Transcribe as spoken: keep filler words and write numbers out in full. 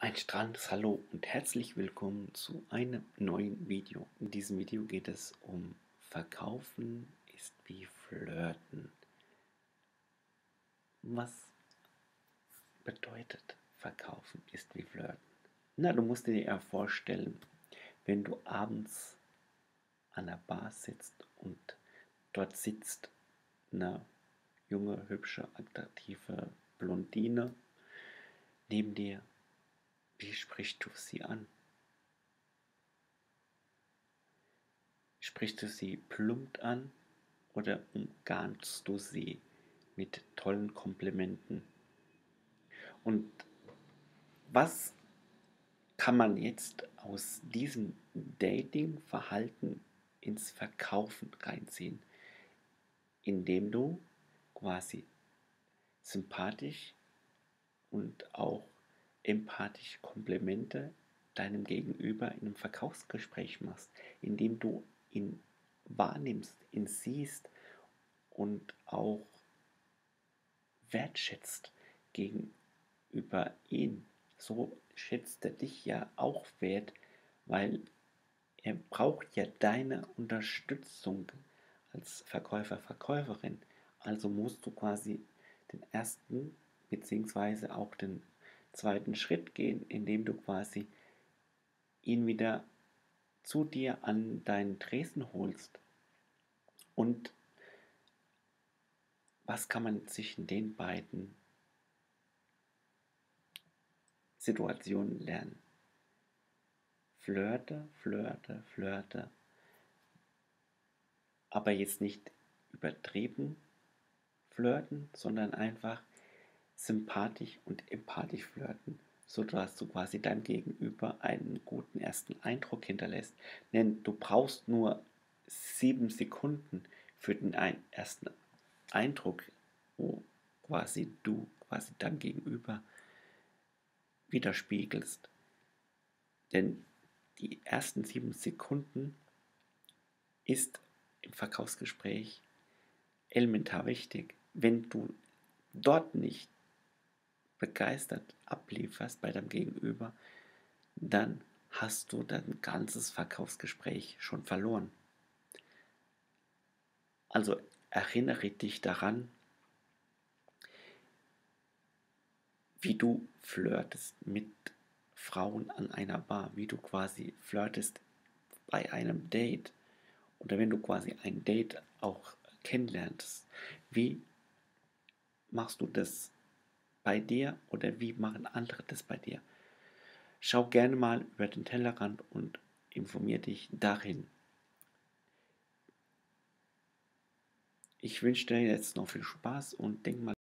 Ein strahlendes Hallo und herzlich willkommen zu einem neuen Video. In diesem Video geht es um Verkaufen ist wie Flirten. Was bedeutet Verkaufen ist wie Flirten? Na, du musst dir ja vorstellen, wenn du abends an der Bar sitzt und dort sitzt eine junge, hübsche, attraktive Blondine neben dir. Wie sprichst du sie an? Sprichst du sie plump an oder umgarnst du sie mit tollen Komplimenten? Und was kann man jetzt aus diesem Dating-Verhalten ins Verkaufen reinziehen, indem du quasi sympathisch und auch empathisch Komplimente deinem Gegenüber in einem Verkaufsgespräch machst, indem du ihn wahrnimmst, ihn siehst und auch wertschätzt gegenüber ihn. So schätzt er dich ja auch wert, weil er braucht ja deine Unterstützung als Verkäufer, Verkäuferin. Also musst du quasi den ersten bzw. auch den zweiten Schritt gehen, indem du quasi ihn wieder zu dir an deinen Tresen holst. Und was kann man zwischen den beiden Situationen lernen? Flirte, flirte, flirte. Aber jetzt nicht übertrieben flirten, sondern einfach sympathisch und empathisch flirten, sodass du quasi deinem Gegenüber einen guten ersten Eindruck hinterlässt. Denn du brauchst nur sieben Sekunden für den ersten Eindruck, wo quasi du quasi deinem Gegenüber widerspiegelst. Denn die ersten sieben Sekunden ist im Verkaufsgespräch elementar wichtig. Wenn du dort nicht begeistert ablieferst bei deinem Gegenüber, dann hast du dein ganzes Verkaufsgespräch schon verloren. Also erinnere dich daran, wie du flirtest mit Frauen an einer Bar, wie du quasi flirtest bei einem Date oder wenn du quasi ein Date auch kennenlernst. Wie machst du das bei dir oder wie machen andere das bei dir? Schau gerne mal über den Tellerrand und informier dich darin. Ich wünsche dir jetzt noch viel Spaß und denk mal